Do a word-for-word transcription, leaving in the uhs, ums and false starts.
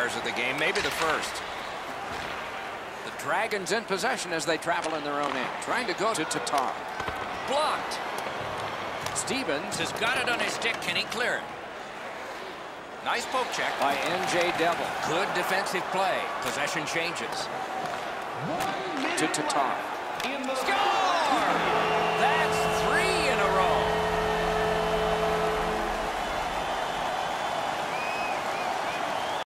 quarters of the game, maybe the first. The Dragons in possession as they travel in their own end. Trying to go to Tatar. Blocked. Stevens has got it on his stick. Can he clear it? Nice poke check by N J Devil. Good defensive play. Possession changes. To Tatar. Score!